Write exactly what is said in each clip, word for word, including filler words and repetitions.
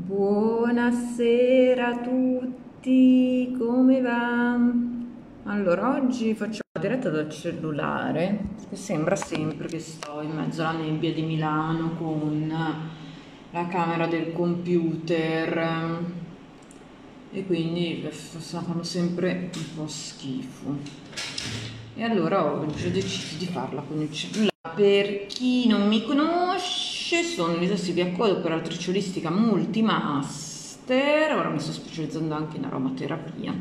Buonasera a tutti, come va? Allora, oggi facciamo la diretta dal cellulare, perché sembra sempre che sto in mezzo alla nebbia di Milano con la camera del computer e quindi fanno sempre un po' schifo. E allora oggi ho deciso di farla con il cellulare. Per chi non mi conosce, sono Lisa Silvia Codo, operatrice olistica multimaster. Ora mi sto specializzando anche in aromaterapia,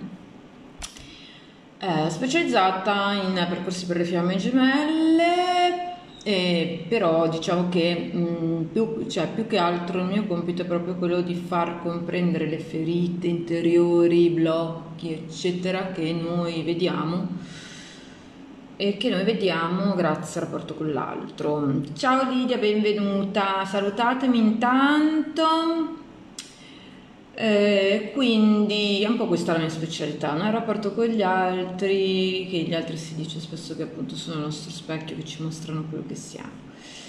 eh, specializzata in percorsi per le fiamme gemelle, eh, però diciamo che mh, più, cioè, più che altro il mio compito è proprio quello di far comprendere le ferite interiori, blocchi eccetera che noi vediamo e che noi vediamo grazie al rapporto con l'altro. Ciao Lidia, benvenuta, salutatemi intanto. Eh, quindi un po' questa è la mia specialità, no? Il rapporto con gli altri, che gli altri si dice spesso che appunto sono il nostro specchio, che ci mostrano quello che siamo.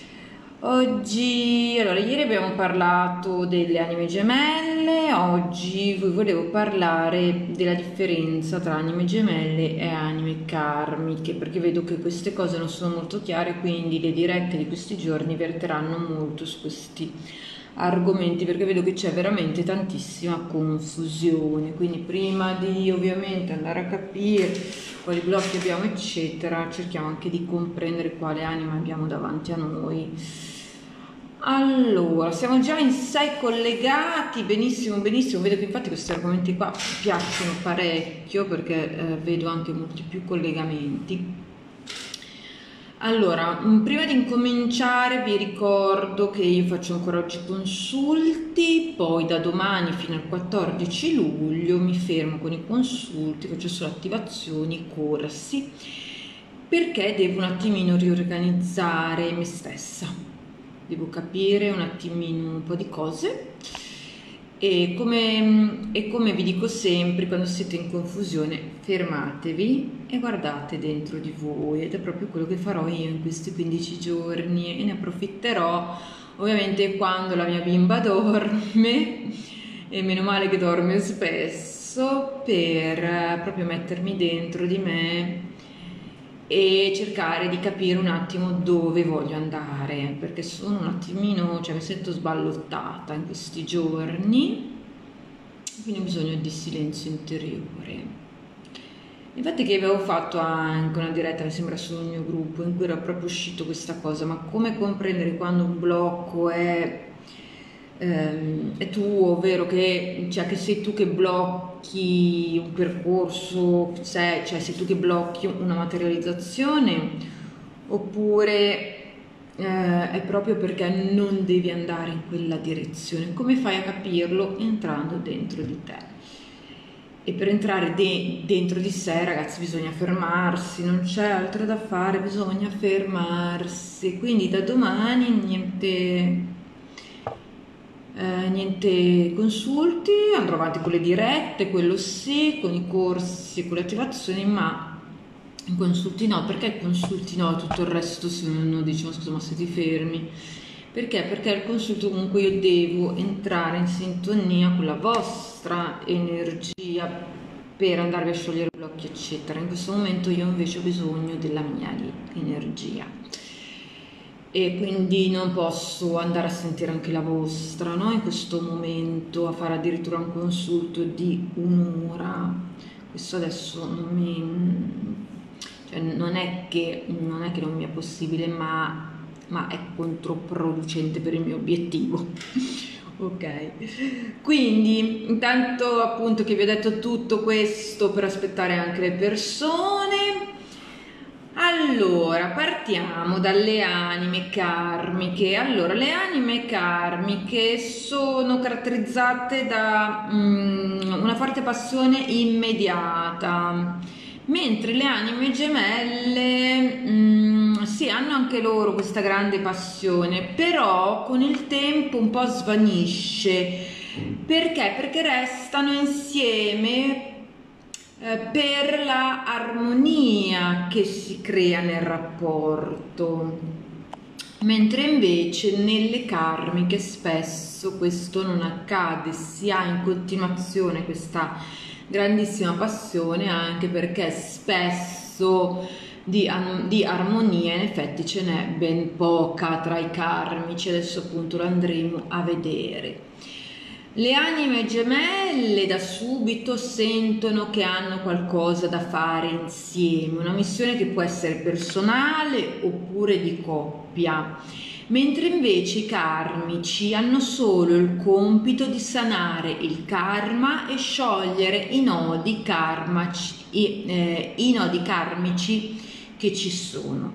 Oggi, allora, ieri abbiamo parlato delle anime gemelle, oggi vi volevo parlare della differenza tra anime gemelle e anime karmiche, perché vedo che queste cose non sono molto chiare, quindi le dirette di questi giorni verteranno molto su questi argomenti, perché vedo che c'è veramente tantissima confusione. Quindi prima di ovviamente andare a capire quali blocchi abbiamo eccetera, cerchiamo anche di comprendere quale anima abbiamo davanti a noi. Allora, siamo già in sei collegati, benissimo, benissimo, vedo che infatti questi argomenti qua piacciono parecchio perché eh, vedo anche molti più collegamenti. Allora, prima di incominciare vi ricordo che io faccio ancora oggi consulti, poi da domani fino al quattordici luglio mi fermo con i consulti, faccio solo attivazioni, corsi, perché devo un attimino riorganizzare me stessa. Devo capire un attimino un po' di cose e come, e come vi dico sempre, quando siete in confusione fermatevi e guardate dentro di voi, ed è proprio quello che farò io in questi quindici giorni e ne approfitterò ovviamente quando la mia bimba dorme, e meno male che dorme spesso, per proprio mettermi dentro di me e cercare di capire un attimo dove voglio andare, perché sono un attimino, cioè mi sento sballottata in questi giorni, quindi ho bisogno di silenzio interiore. Infatti che avevo fatto anche una diretta, mi sembra sul mio gruppo, in cui era proprio uscito questa cosa, ma come comprendere quando un blocco è è tuo, ovvero che, cioè, che sei tu che blocchi un percorso, cioè, cioè sei tu che blocchi una materializzazione, oppure eh, è proprio perché non devi andare in quella direzione. Come fai a capirlo? Entrando dentro di te. E per entrare de dentro di sé, ragazzi, bisogna fermarsi, non c'è altro da fare, bisogna fermarsi. Quindi da domani niente... Eh, niente consulti, andrò avanti con le dirette, quello sì, con i corsi, con le attivazioni, ma i consulti no. Perché i consulti no? Tutto il resto se non diciamo scusa ma se ti fermi, perché? Perché il consulto comunque io devo entrare in sintonia con la vostra energia per andarvi a sciogliere i blocchi eccetera. In questo momento io invece ho bisogno della mia energia e quindi non posso andare a sentire anche la vostra, no? In questo momento, a fare addirittura un consulto di un'ora, questo adesso non mi, cioè non è che non è che non mi è possibile, ma, ma è controproducente per il mio obiettivo. Ok, quindi intanto appunto che vi ho detto tutto questo per aspettare anche le persone. Allora, partiamo dalle anime karmiche. Allora, le anime karmiche sono caratterizzate da mm, una forte passione immediata, mentre le anime gemelle mm, sì, hanno anche loro questa grande passione, però con il tempo un po' svanisce. Perché? Perché restano insieme per la armonia che si crea nel rapporto. mentre invece nelle karmiche spesso questo non accade, si ha in continuazione questa grandissima passione, anche perché spesso di, di armonia in effetti ce n'è ben poca tra i karmici. Adesso appunto lo andremo a vedere. Le anime gemelle da subito sentono che hanno qualcosa da fare insieme, una missione che può essere personale oppure di coppia, mentre invece i karmici hanno solo il compito di sanare il karma e sciogliere i nodi karmici, i, eh, i nodi karmici che ci sono.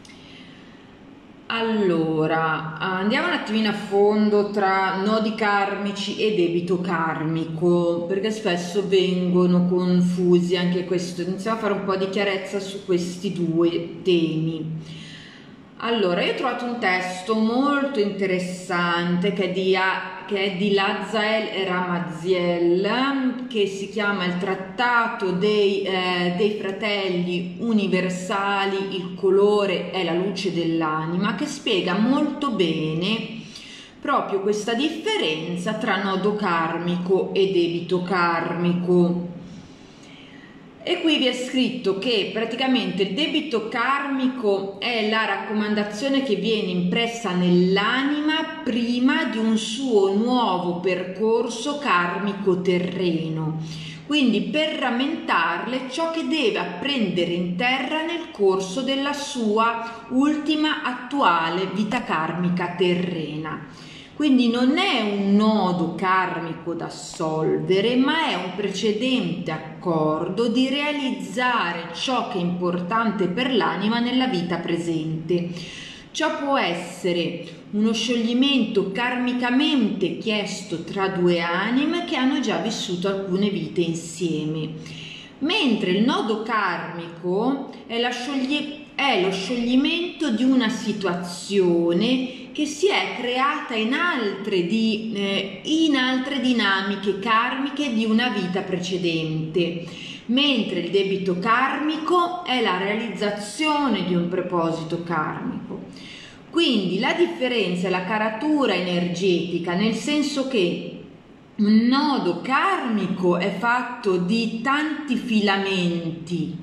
Allora, andiamo un attimino a fondo tra nodi karmici e debito karmico, perché spesso vengono confusi anche questo. Iniziamo a fare un po' di chiarezza su questi due temi. Allora, io ho trovato un testo molto interessante che è di, che è di Lazael Ramaziel, che si chiama Il Trattato dei, eh, dei Fratelli Universali, il colore è la luce dell'anima, che spiega molto bene proprio questa differenza tra nodo karmico e debito karmico. E qui vi è scritto che praticamente il debito karmico è la raccomandazione che viene impressa nell'anima prima di un suo nuovo percorso karmico terreno, quindi per rammentarle ciò che deve apprendere in terra nel corso della sua ultima attuale vita karmica terrena. Quindi non è un nodo karmico da assolvere, ma è un precedente accordo di realizzare ciò che è importante per l'anima nella vita presente. Ciò può essere uno scioglimento karmicamente chiesto tra due anime che hanno già vissuto alcune vite insieme, mentre il nodo karmico è, la sciogli- è lo scioglimento di una situazione che si è creata in altre, di, eh, in altre dinamiche karmiche di una vita precedente, mentre il debito karmico è la realizzazione di un proposito karmico. Quindi la differenza è la caratura energetica, nel senso che un nodo karmico è fatto di tanti filamenti,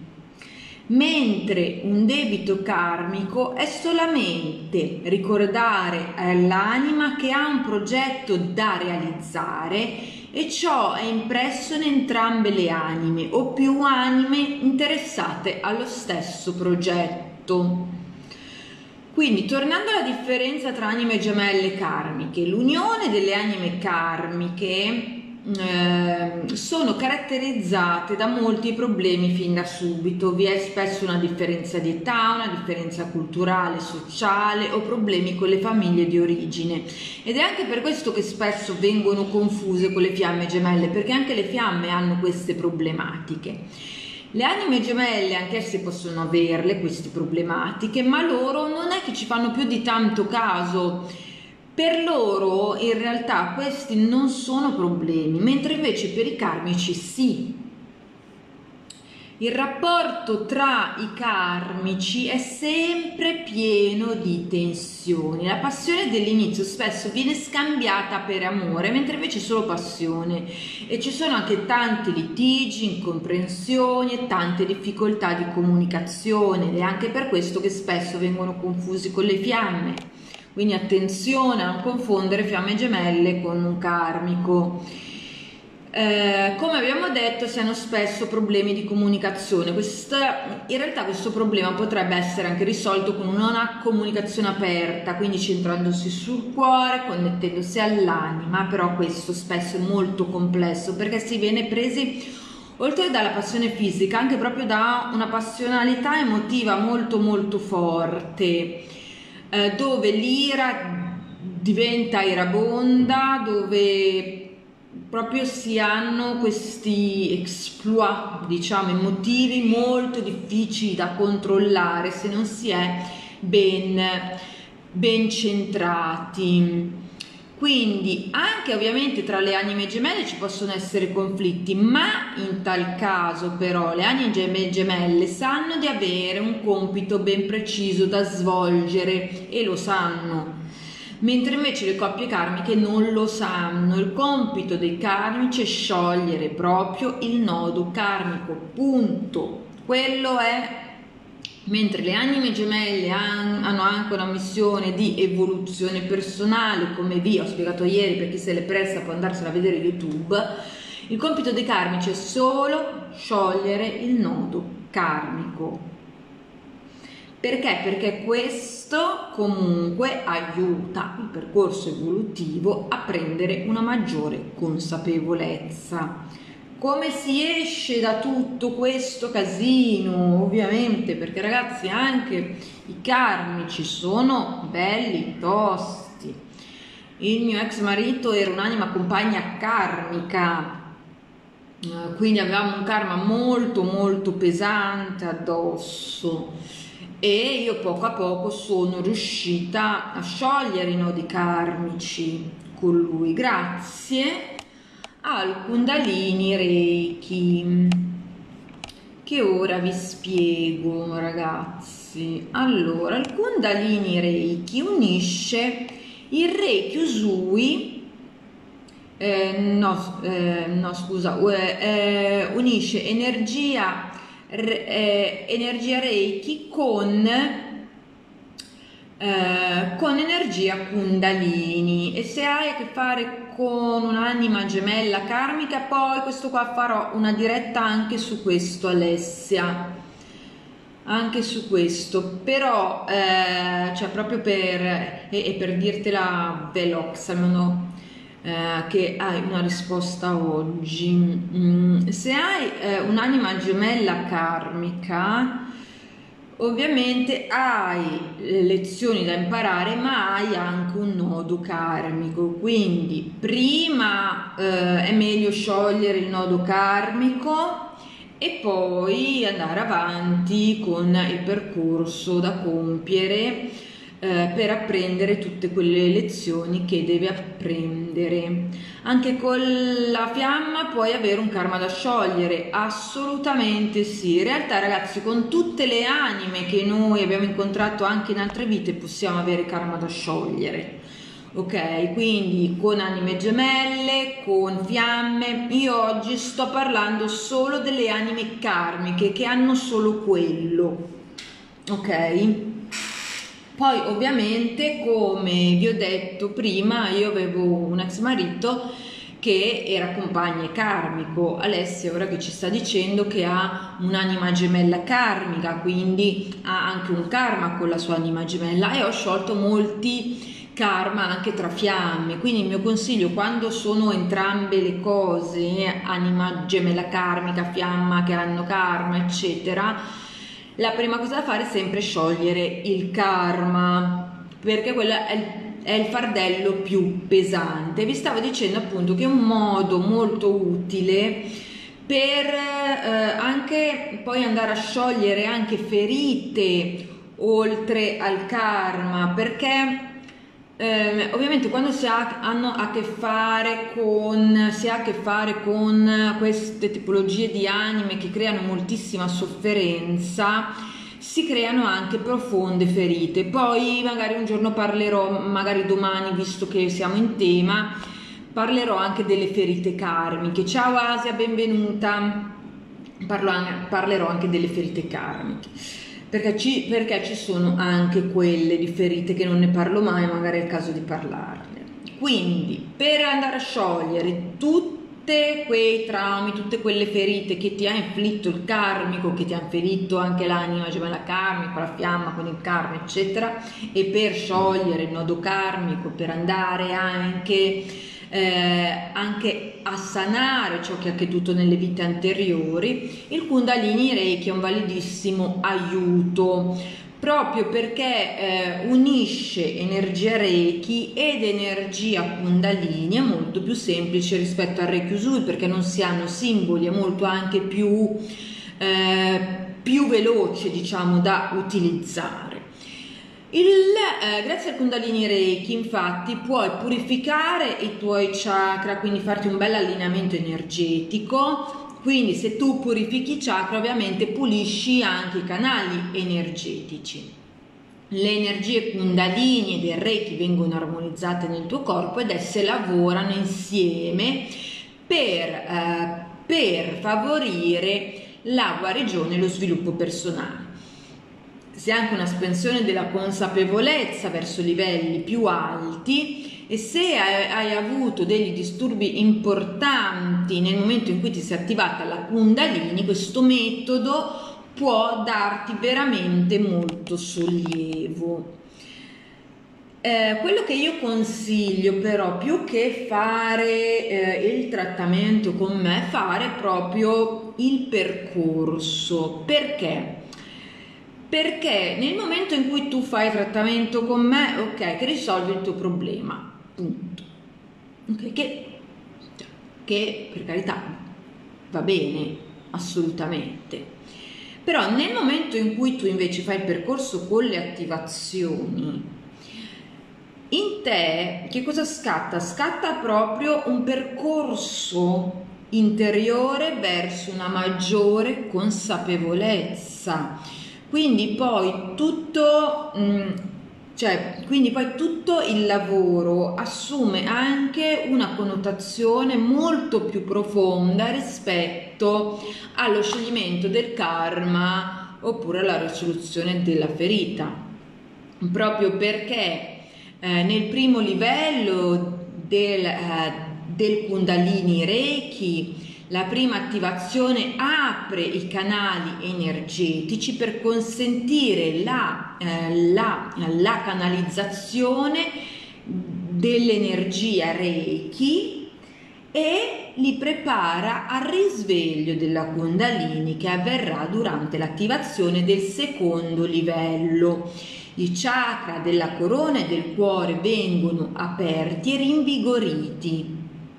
mentre un debito karmico è solamente ricordare all'anima che ha un progetto da realizzare e ciò è impresso in entrambe le anime o più anime interessate allo stesso progetto. Quindi, tornando alla differenza tra anime gemelle karmiche, l'unione delle anime karmiche Eh, sono caratterizzate da molti problemi fin da subito. Vi è spesso una differenza di età, una differenza culturale, sociale o problemi con le famiglie di origine, ed è anche per questo che spesso vengono confuse con le fiamme gemelle, perché anche le fiamme hanno queste problematiche. Le anime gemelle anch'esse possono averle queste problematiche, ma loro non è che ci fanno più di tanto caso. Per loro in realtà questi non sono problemi, mentre invece per i karmici sì. Il rapporto tra i karmici è sempre pieno di tensioni. La passione dell'inizio spesso viene scambiata per amore, mentre invece è solo passione. E ci sono anche tanti litigi, incomprensioni e tante difficoltà di comunicazione, ed è anche per questo che spesso vengono confusi con le fiamme. Quindi attenzione a non confondere fiamme gemelle con un karmico. Eh, come abbiamo detto, si hanno spesso problemi di comunicazione. Questa, in realtà questo problema potrebbe essere anche risolto con una comunicazione aperta, quindi centrandosi sul cuore, connettendosi all'anima, però questo spesso è molto complesso perché si viene presi, oltre dalla passione fisica, anche proprio da una passionalità emotiva molto molto forte, dove l'ira diventa irabonda, dove proprio si hanno questi exploit, diciamo, emotivi molto difficili da controllare se non si è ben, ben centrati. Quindi anche ovviamente tra le anime gemelle ci possono essere conflitti, ma in tal caso però le anime gemelle sanno di avere un compito ben preciso da svolgere e lo sanno, mentre invece le coppie karmiche non lo sanno. Il compito dei karmici è sciogliere proprio il nodo karmico, punto. Quello è. Mentre le anime gemelle hanno anche una missione di evoluzione personale, come vi ho spiegato ieri, per chi se le presta può andarsela a vedere YouTube, il compito dei karmici è solo sciogliere il nodo karmico. Perché? Perché questo comunque aiuta il percorso evolutivo a prendere una maggiore consapevolezza. Come si esce da tutto questo casino? Ovviamente, perché ragazzi anche i karmici sono belli tosti. Il mio ex marito era un'anima compagna karmica, quindi avevamo un karma molto molto pesante addosso, e io poco a poco sono riuscita a sciogliere i nodi karmici con lui grazie al Kundalini Reiki, che ora vi spiego ragazzi. Allora, il Kundalini Reiki unisce il Reiki Usui eh, no, eh, no scusa eh, eh, unisce energia eh, energia Reiki con Eh, con energia Kundalini. E se hai a che fare con un'anima gemella karmica, poi questo qua farò una diretta anche su questo, Alessia, anche su questo, però eh, cioè proprio per e, e per dirtela veloce, almeno eh, che hai una risposta oggi. Mm, se hai eh, un'anima gemella karmica, ovviamente hai lezioni da imparare, ma hai anche un nodo karmico, quindi prima eh, è meglio sciogliere il nodo karmico e poi andare avanti con il percorso da compiere eh, per apprendere tutte quelle lezioni che devi apprendere. Anche con la fiamma puoi avere un karma da sciogliere, assolutamente sì. In realtà ragazzi, con tutte le anime che noi abbiamo incontrato anche in altre vite possiamo avere karma da sciogliere, ok? Quindi con anime gemelle, con fiamme. Io oggi sto parlando solo delle anime karmiche che hanno solo quello, ok? Poi ovviamente, come vi ho detto prima, io avevo un ex marito che era compagno karmico. Alessia ora che ci sta dicendo che ha un'anima gemella karmica, quindi ha anche un karma con la sua anima gemella, e ho sciolto molti karma anche tra fiamme. Quindi il mio consiglio, quando sono entrambe le cose, anima gemella karmica, fiamma che hanno karma eccetera, la prima cosa da fare è sempre sciogliere il karma, perché quello è il, è il fardello più pesante. Vi stavo dicendo appunto che è un modo molto utile per eh, anche poi andare a sciogliere anche ferite oltre al karma, perché Eh, ovviamente quando si ha, hanno a che fare con si ha a che fare con queste tipologie di anime che creano moltissima sofferenza, si creano anche profonde ferite. Poi magari un giorno parlerò, magari domani, visto che siamo in tema, parlerò anche delle ferite karmiche. Ciao Asia, benvenuta. Parlo, parlerò anche delle ferite karmiche. Perché ci, perché ci sono anche quelle di ferite che non ne parlo mai, magari è il caso di parlarne. Quindi, per andare a sciogliere tutti quei traumi, tutte quelle ferite che ti ha inflitto il karmico, che ti ha inflitto anche l'anima gemella karmica, la fiamma con il karma, eccetera, e per sciogliere il nodo karmico, per andare anche Eh, anche a sanare ciò che è accaduto nelle vite anteriori, il Kundalini Reiki è un validissimo aiuto, proprio perché eh, unisce energia Reiki ed energia Kundalini. È molto più semplice rispetto al Reiki Usui, perché non si hanno simboli, è molto anche più, eh, più veloce, diciamo, da utilizzare. Il, eh, grazie al Kundalini Reiki infatti puoi purificare i tuoi chakra, quindi farti un bel allineamento energetico. Quindi se tu purifichi i chakra ovviamente pulisci anche i canali energetici. Le energie Kundalini e del Reiki vengono armonizzate nel tuo corpo ed esse lavorano insieme per, eh, per favorire la guarigione e lo sviluppo personale. Si ha anche una espansione della consapevolezza verso livelli più alti, e se hai, hai avuto degli disturbi importanti nel momento in cui ti si è attivata la Kundalini, questo metodo può darti veramente molto sollievo. Eh, quello che io consiglio però, più che fare eh, il trattamento con me, fare proprio il percorso. Perché? Perché nel momento in cui tu fai trattamento con me, ok, che risolvi il tuo problema, punto. Okay, che, che per carità va bene, assolutamente. Però nel momento in cui tu invece fai il percorso con le attivazioni, in te che cosa scatta? Scatta proprio un percorso interiore verso una maggiore consapevolezza. Quindi poi tutto, cioè, quindi poi tutto il lavoro assume anche una connotazione molto più profonda rispetto allo scioglimento del karma oppure alla risoluzione della ferita, proprio perché eh, nel primo livello del, eh, del Kundalini Reiki la prima attivazione apre i canali energetici per consentire la, eh, la, la canalizzazione dell'energia Reiki e li prepara al risveglio della Kundalini che avverrà durante l'attivazione del secondo livello. I chakra della corona e del cuore vengono aperti e rinvigoriti.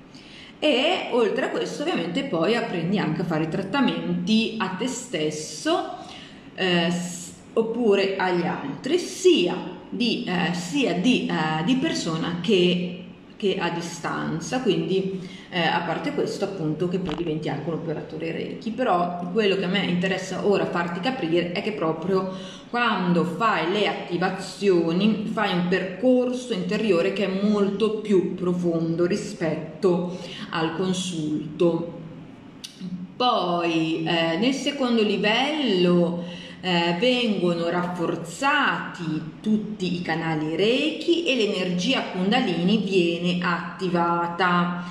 E oltre a questo ovviamente poi apprendi anche a fare trattamenti a te stesso eh, oppure agli altri, sia di, eh, sia di, eh, di persona che, che a distanza, quindi eh, a parte questo appunto che poi diventi anche un operatore Reiki. Però quello che a me interessa ora farti capire è che proprio quando fai le attivazioni fai un percorso interiore che è molto più profondo rispetto al consulto. Poi eh, nel secondo livello eh, vengono rafforzati tutti i canali Reiki e l'energia Kundalini viene attivata.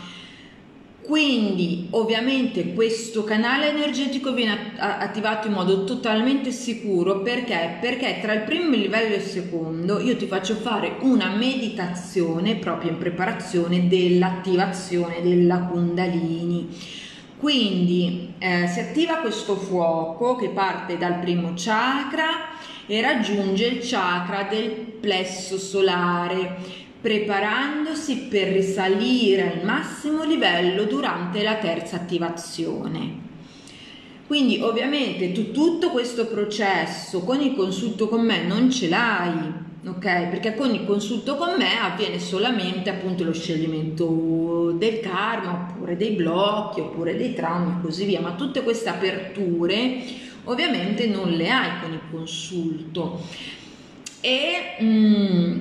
Quindi ovviamente questo canale energetico viene attivato in modo totalmente sicuro. Perché? Perché tra il primo livello e il secondo io ti faccio fare una meditazione proprio in preparazione dell'attivazione della Kundalini. Quindi eh, si attiva questo fuoco che parte dal primo chakra e raggiunge il chakra del plesso solare, preparandosi per risalire al massimo livello durante la terza attivazione. Quindi ovviamente tu tutto questo processo con il consulto con me non ce l'hai, ok? Perché con il consulto con me avviene solamente appunto lo scioglimento del karma oppure dei blocchi oppure dei traumi e così via, ma tutte queste aperture ovviamente non le hai con il consulto. E mm,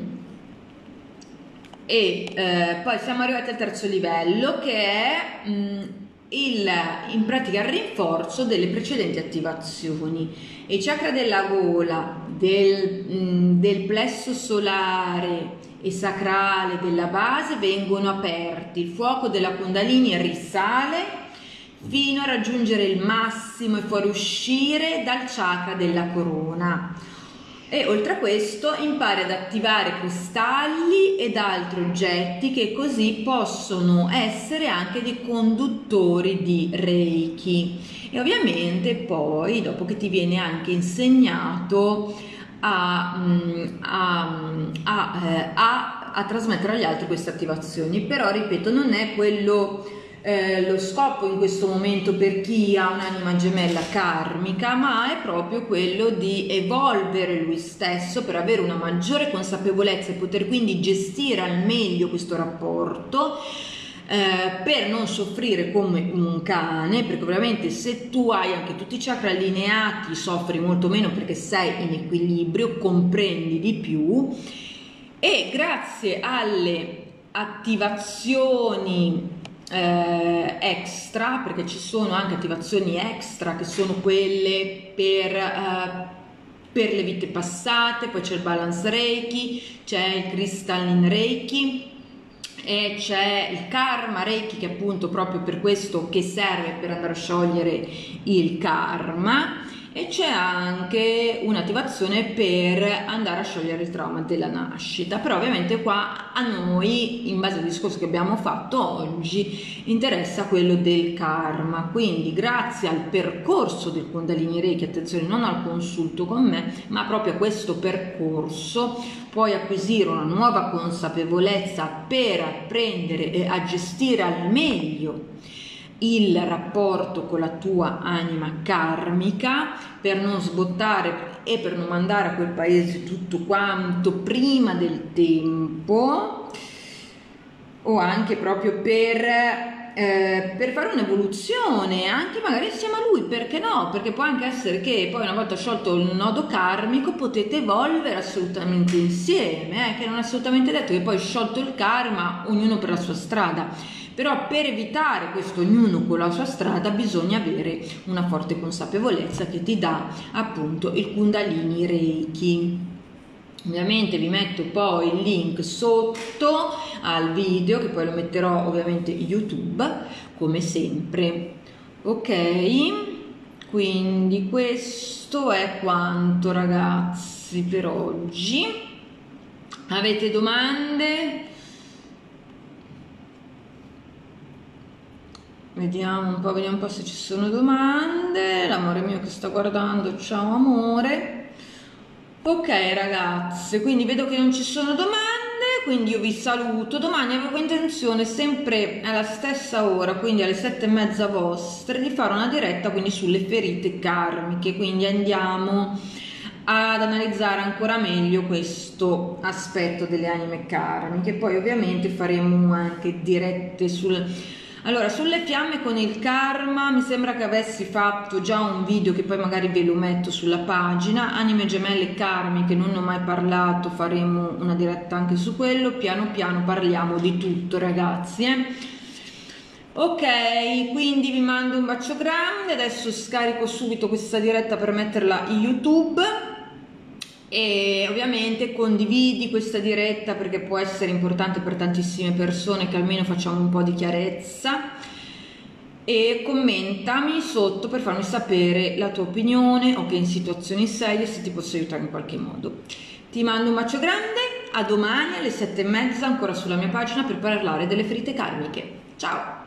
e eh, poi siamo arrivati al terzo livello, che è mh, il, in pratica il rinforzo delle precedenti attivazioni. I chakra della gola, del, mh, del plesso solare e sacrale della base vengono aperti, il fuoco della Kundalini risale fino a raggiungere il massimo e fuoriuscire dal chakra della corona. E oltre a questo impari ad attivare cristalli ed altri oggetti che così possono essere anche dei conduttori di Reiki. E ovviamente poi dopo che ti viene anche insegnato a, a, a, a, a trasmettere agli altri queste attivazioni. Però ripeto, non è quello eh, lo scopo in questo momento per chi ha un'anima gemella karmica, ma è proprio quello di evolvere lui stesso per avere una maggiore consapevolezza e poter quindi gestire al meglio questo rapporto, eh, per non soffrire come un cane, perché ovviamente se tu hai anche tutti i chakra allineati soffri molto meno perché sei in equilibrio, comprendi di più, e grazie alle attivazioni eh, extra, perché ci sono anche attivazioni extra che sono quelle per, eh, per le vite passate, poi c'è il balance reiki, c'è il crystalline reiki e c'è il karma reiki, che appunto proprio per questo che serve per andare a sciogliere il karma, e c'è anche un'attivazione per andare a sciogliere il trauma della nascita. Però ovviamente qua a noi, in base al discorso che abbiamo fatto oggi, interessa quello del karma, quindi grazie al percorso del Kundalini Reiki, attenzione, non al consulto con me, ma proprio a questo percorso puoi acquisire una nuova consapevolezza per apprendere a gestire al meglio il rapporto con la tua anima karmica, per non sbottare e per non mandare a quel paese tutto quanto prima del tempo, o anche proprio per, eh, per fare un'evoluzione anche magari insieme a lui, perché no? Perché può anche essere che poi, una volta sciolto il nodo karmico, potete evolvere assolutamente insieme, eh, che non è assolutamente detto che poi, sciolto il karma, ognuno per la sua strada. Però per evitare questo ognuno con la sua strada bisogna avere una forte consapevolezza che ti dà appunto il Kundalini Reiki. Ovviamente vi metto poi il link sotto al video, che poi lo metterò ovviamente in YouTube come sempre. Ok, quindi questo è quanto, ragazzi, per oggi. Avete domande? Vediamo un po', vediamo un po' se ci sono domande. L'amore mio che sta guardando, ciao amore. Ok ragazze, quindi vedo che non ci sono domande, quindi io vi saluto. Domani avevo intenzione, sempre alla stessa ora, quindi alle sette e mezza vostre, di fare una diretta quindi sulle ferite karmiche, quindi andiamo ad analizzare ancora meglio questo aspetto delle anime karmiche. Poi ovviamente faremo anche dirette sul... Allora, sulle fiamme con il karma mi sembra che avessi fatto già un video che poi magari ve lo metto sulla pagina. Anime gemelle karmiche non ne ho mai parlato, faremo una diretta anche su quello. Piano piano parliamo di tutto, ragazzi, eh? Ok, quindi vi mando un bacio grande. Adesso scarico subito questa diretta per metterla in YouTube. E ovviamente condividi questa diretta perché può essere importante per tantissime persone, che almeno facciamo un po' di chiarezza, e commentami sotto per farmi sapere la tua opinione o che in situazioni sei e se ti posso aiutare in qualche modo. Ti mando un bacio grande, a domani alle sette e mezza ancora sulla mia pagina per parlare delle ferite karmiche. Ciao!